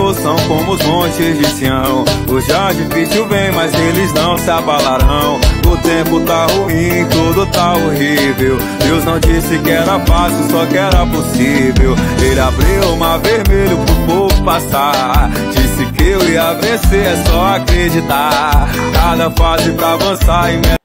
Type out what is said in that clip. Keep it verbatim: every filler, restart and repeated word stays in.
são como os montes de Sião. Hoje é difícil vem, mas eles não se abalarão. O tempo tá ruim, tudo tá horrível. Deus não disse que era fácil, só que era possível. Ele abriu o mar vermelho pro povo passar. Disse que eu ia vencer, é só acreditar. Cada fase pra avançar e